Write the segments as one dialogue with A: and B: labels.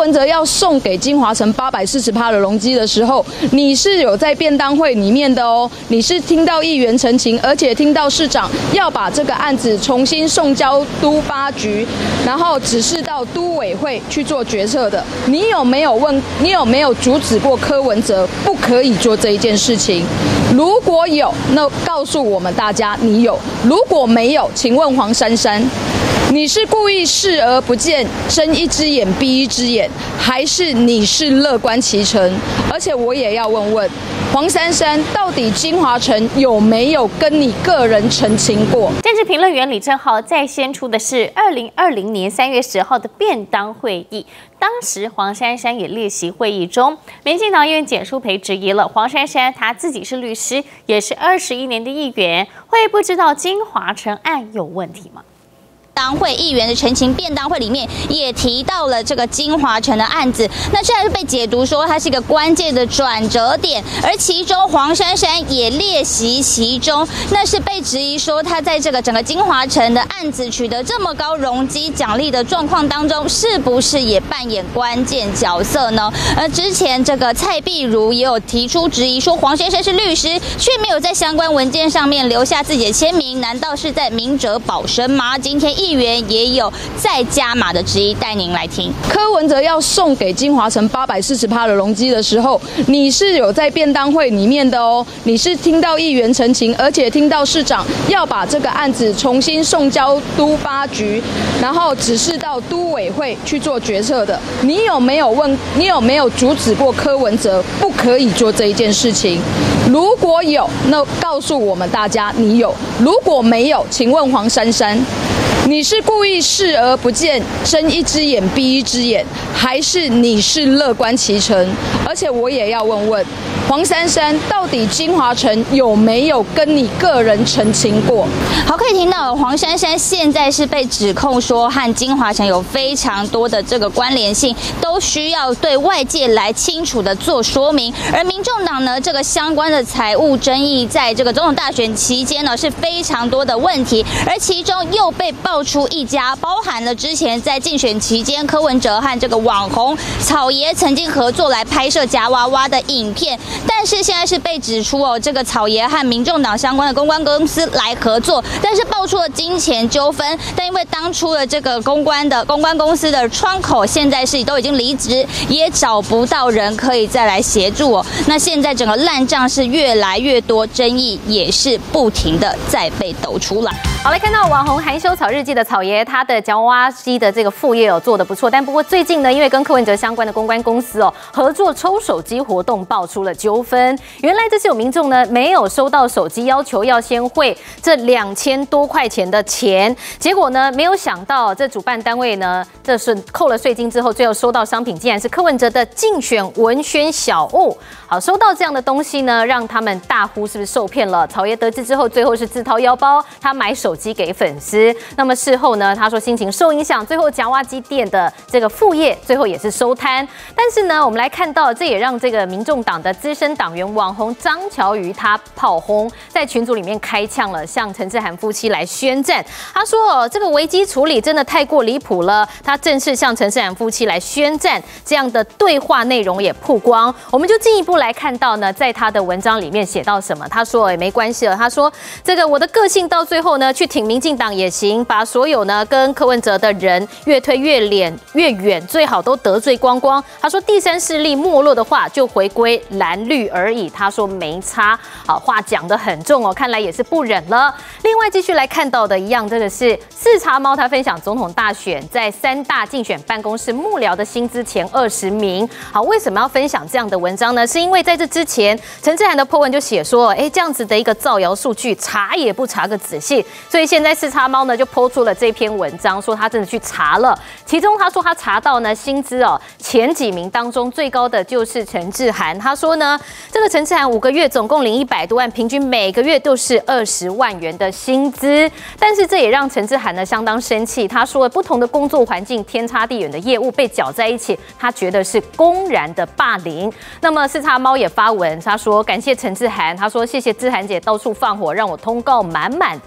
A: 文哲要送给金华城840%的容积的时候，你是有在便当会里面的哦，你是听到议员陈情，而且听到市长要把这个案子重新送交都发局，然后指示到都委会去做决策的。你有没有阻止过柯文哲不可以做这一件事情？如果有，那告诉我们大家你有；如果没有，请问黄珊珊，你是故意视而不见，睁一只眼闭一只眼，还是你是乐观其成？而且我也要问黄珊珊，到底金华城有没有跟你个人澄清过？
B: 政治评论员李正浩再先出的是2020年3月10号的便当会议，当时黄珊珊也列席会议中，民进党议员简书培质疑了黄珊珊，她自己是律师，也是21年的议员，会不知道金华城案有问题吗？
C: 当会议员的陈情便当会里面也提到了这个金华城的案子，那这还是被解读说它是一个关键的转折点，而其中黄珊珊也列席其中，那是被质疑说他在这个整个金华城的案子取得这么高容积奖励的状况当中，是不是也扮演关键角色呢？而之前这个蔡碧如也有提出质疑，说黄先生是律师，却没有在相关文件上面留下自己的签名，难道是在明哲保身吗？今天议员也有再加码的质疑，带您来听。
A: 柯文哲要送给金华城840%的容积的时候，你是有在便当会里面的哦，你是听到议员陈情，而且听到市长要把这个案子重新送交都发局，然后指示到都委会去做决策的。你有没有阻止过柯文哲不可以做这一件事情？如果有，那告诉我们大家你有；如果没有，请问黄珊珊，你是故意视而不见，睁一只眼闭一只眼，还是你是乐观其成？而且我也要问黄珊珊，到底金华城有没有跟你个人澄清过？
C: 好，可以听到黄珊珊现在是被指控说和金华城有非常多的这个关联性，都需要对外界来清楚的做说明。而民众党呢，这个相关的财务争议，在这个总统大选期间呢，是非常多的问题，而其中又被爆出一家包含了之前在竞选期间柯文哲和这个网红草爷曾经合作来拍摄夹娃娃的影片，但是现在是被指出这个草爷和民众党相关的公关公司来合作，但是爆出了金钱纠纷，但因为当初的这个公关公司的窗口现在是都已经离职，也找不到人可以再来协助那现在整个烂账是越来越多，争议也是不停的在被抖出来。
B: 好，来看到网红含羞草日记的草爷，他的夹娃娃机的这个副业做得不错，但不过最近呢，因为跟柯文哲相关的公关公司合作抽手机活动爆出了纠纷。原来这是有民众呢没有收到手机，要求要先汇这2000多块钱的钱，结果呢没有想到这主办单位呢，这是扣了税金之后，最后收到商品竟然是柯文哲的竞选文宣小物。好，收到这样的东西呢，让他们大呼是不是受骗了？草爷得知之后，最后是自掏腰包，他买手机给粉丝。那么事后呢，他说心情受影响，最后夹娃娃机店的这个副业最后也是收摊。但是呢，我们来看到，这也让这个民众党的资深党员网红张乔瑜他炮轰，在群组里面开呛了，向陈志涵夫妻来宣战。他说这个危机处理真的太过离谱了，他正式向陈志涵夫妻来宣战，这样的对话内容也曝光。我们就进一步来看到呢，在他的文章里面写到什么？他说也没关系了，他说这个我的个性到最后呢，去挺民进党也行，把所有呢跟柯文哲的人越推越远，最好都得罪光光。他说第三势力没落的话，就回归蓝绿而已。他说没差，好，话讲得很重看来也是不忍了。另外继续来看到的一样，这个是四叉猫他分享总统大选在3大竞选办公室幕僚的薪资前20名。好，为什么要分享这样的文章呢？是因为在这之前，陈志涵的 po 文就写说，这样子的一个造谣数据，查也不查个仔细，所以现在四叉猫呢就 po 出了这篇文章，说他真的去查了，其中他说他查到呢薪资前几名当中最高的就是陈志涵，他说呢这个陈志涵5个月总共领100多万，平均每个月都是20万元的薪资，但是这也让陈志涵呢相当生气，他说不同的工作环境天差地远的业务被搅在一起，他觉得是公然的霸凌。那么四叉猫也发文，他说感谢陈志涵，他说谢谢志涵姐到处放火，让我通告满满赚饱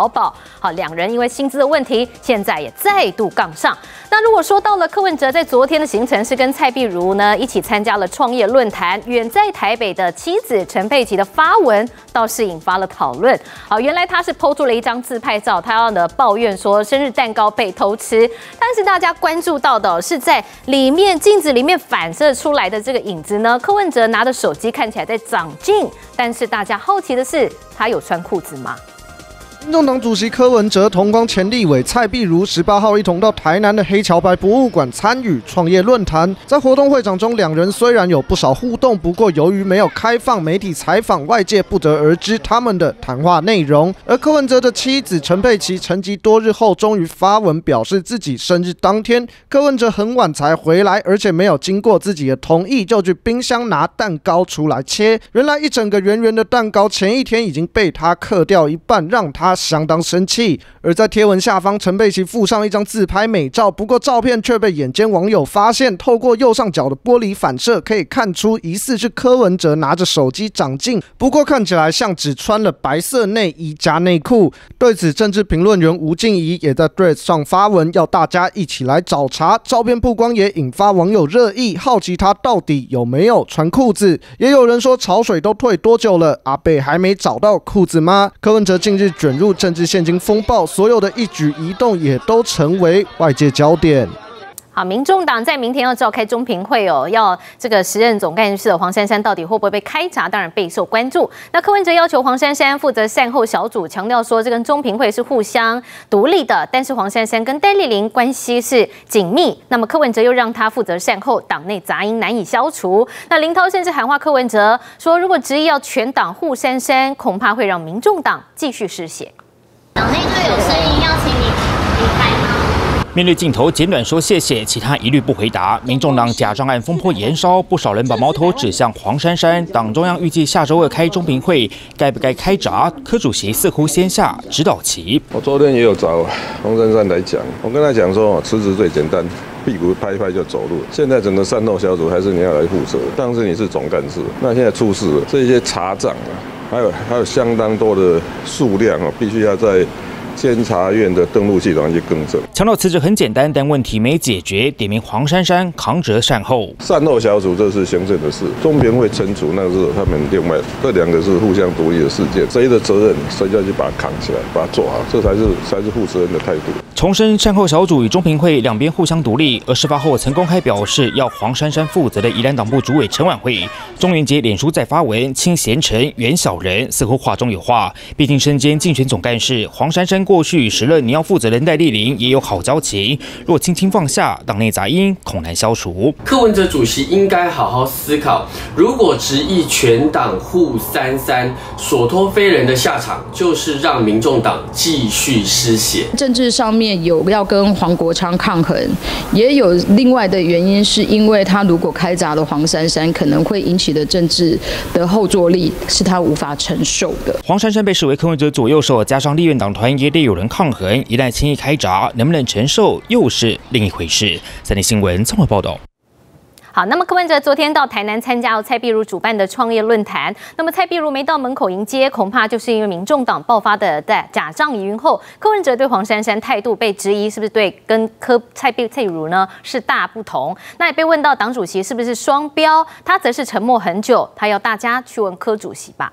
B: 劳保。好，两人因为薪资的问题，现在也再度杠上。那如果说到了柯文哲在昨天的行程是跟蔡壁如呢一起参加了创业论坛，远在台北的妻子陈佩琪的发文倒是引发了讨论。好，原来他是 po 出了一张自拍照，他要呢抱怨说生日蛋糕被偷吃，但是大家关注到的是在里面镜子里面反射出来的这个影子呢，柯文哲拿着手机看起来在长镜，但是大家好奇的是他有穿裤子吗？
D: 民众党主席柯文哲同光前立委蔡壁如18号一同到台南的黑桥白博物馆参与创业论坛。在活动会场中，两人虽然有不少互动，不过由于没有开放媒体采访，外界不得而知他们的谈话内容。而柯文哲的妻子陈佩琪沉寂多日后，终于发文表示自己生日当天，柯文哲很晚才回来，而且没有经过自己的同意，就去冰箱拿蛋糕出来切。原来一整个圆圆的蛋糕，前一天已经被他嗑掉一半，让他相当生气。而在贴文下方，陈佩琪附上一张自拍美照，不过照片却被眼尖网友发现，透过右上角的玻璃反射，可以看出疑似是柯文哲拿着手机长镜，不过看起来像只穿了白色内衣加内裤。对此，政治评论员吴静怡也在 Threads 上发文，要大家一起来找茬。照片曝光也引发网友热议，好奇他到底有没有穿裤子。也有人说潮水都退多久了，阿北还没找到裤子吗？柯文哲近日卷入政治现金风暴，所有的一举一动也都成为外界焦点。
B: 好，民众党在明天要召开中评会哦，要这个时任总干事的黄珊珊到底会不会被开闸，当然备受关注。那柯文哲要求黄珊珊负责善后小组，强调说这跟中评会是互相独立的，但是黄珊珊跟戴立玲关系是紧密。那么柯文哲又让他负责善后，党内杂音难以消除。那林涛甚至喊话柯文哲说，如果执意要全党护珊珊，恐怕会让民众党继续失血。
C: 党内就有声音要请你离开吗？
E: 面对镜头简短说谢谢，其他一律不回答。民众党假账案风波延烧，不少人把矛头指向黄珊珊。党中央预计下周二开中评会，该不该开闸？柯主席似乎先下指导棋。
F: 我昨天也有找黄珊珊来讲，我跟他讲说，辞职最简单，屁股拍一拍就走路。现在整个善后小组还是你要来负责，当时你是总干事，那现在出事了，这些查账啊，还有相当多的数量啊，必须要在监察院的登录系统去更正。
E: 强调辞职很简单，但问题没解决，点名黄珊珊扛责善后。
F: 善后小组这是行政的事，中评会惩处那是他们另外，这两个是互相独立的事件，谁的责任谁就要去把它扛起来，把它做好，这才是负责任的态度。
E: 重申善后小组与中评会两边互相独立。而事发后曾公开表示要黄珊珊负责的宜兰党部主委陈婉慧，中元节脸书再发文轻贤臣远小人，似乎话中有话。毕竟身兼竞选总干事，黄珊珊过去时任你要负责人戴立玲也有好交情，若轻轻放下，党内杂音恐难消除。
G: 柯文哲主席应该好好思考，如果执意全党护珊珊，所托非人的下场就是让民众党继续失血。
A: 政治上面有要跟黄国昌抗衡，也有另外的原因，是因为他如果开闸了黄珊珊，可能会引起的政治的后坐力是他无法承受的。
E: 黄珊珊被视为柯文哲左右手，加上立院党团也得有人抗衡，一旦轻易开闸，能不能承受又是另一回事。三立新闻综合报道。
B: 好，那么柯文哲昨天到台南参加蔡壁如主办的创业论坛，那么蔡壁如没到门口迎接，恐怕就是因为民众党爆发的假账疑云后，柯文哲对黄珊珊态度被质疑，是不是对跟蔡壁如呢是大不同？那也被问到党主席是不是双标，他则是沉默很久，他要大家去问柯主席吧。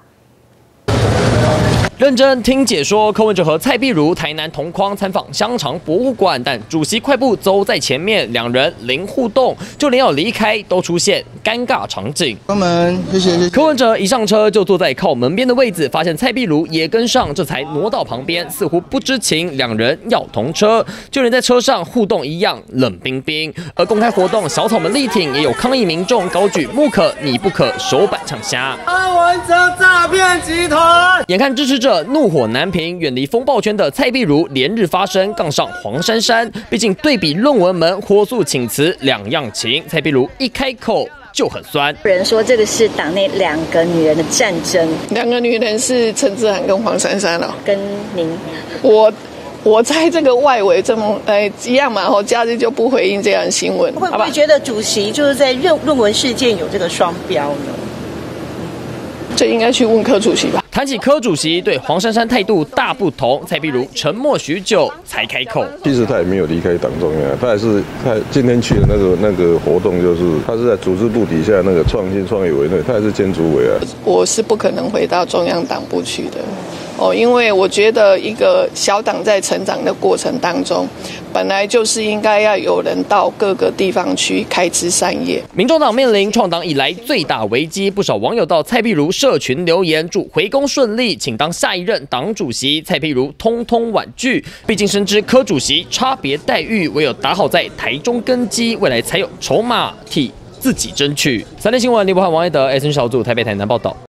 H: 认真听解说，柯文哲和蔡壁如台南同框参访香肠博物馆，但主席快步走在前面，两人零互动，就连要离开都出现尴尬场景。
I: 关门，谢谢。
H: 柯文哲一上车就坐在靠门边的位置，发现蔡壁如也跟上，这才挪到旁边，似乎不知情，两人要同车，就连在车上互动一样冷冰冰。而公开活动小草们力挺，也有抗议民众高举不可你不可手板唱瞎。
I: 柯文哲诈骗集团，
H: 眼看支持者怒火难平，远离风暴圈的蔡壁如连日发声，杠上黄珊珊。毕竟对比论文门火速请辞两样情，蔡壁如一开口就很酸。
J: 有人说这个是党内两个女人的战争，
K: 两个女人是陈志涵跟黄珊珊哦。
J: 跟您，
K: 我在这个外围这么一样嘛，假日就不回应这样的新闻。
J: 会不会觉得主席就是在论文事件有这个双标呢？
K: 这应该去问柯主席吧。
H: 谈起柯主席对黄珊珊态度大不同，蔡壁如沉默许久才开口。
F: 其实他也没有离开党中央，他今天去的那个活动，就是他是在组织部底下那个创新创业委员会，他也是兼主委啊。
K: 我是不可能回到中央党部去的。因为我觉得一个小党在成长的过程当中，本来就是应该要有人到各个地方去开枝散叶。
H: 民众党面临创党以来最大危机，不少网友到蔡壁如社群留言，祝回宫顺利，请当下一任党主席。蔡壁如通通婉拒，毕竟深知柯主席差别待遇，唯有打好在台中根基，未来才有筹码替自己争取。3立新闻，李博翰、王一德 ，SN 小组台北台南报道。